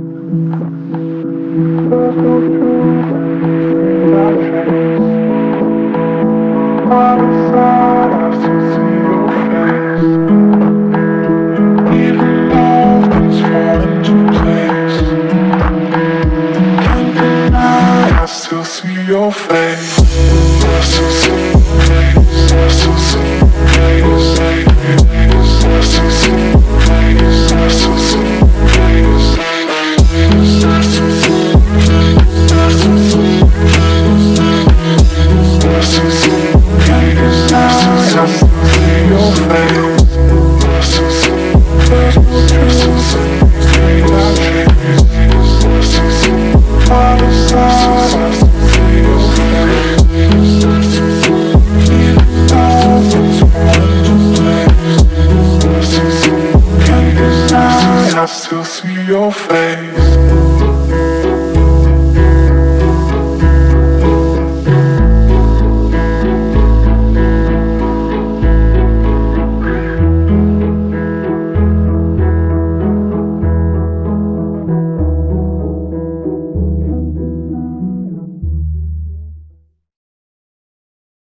Your face, I still see your face, I still see your face, I still see your face, I still see your face, I still see your face, I still see your face, I still see your face, I still see your face, I still see your face, I still see your I still see your face.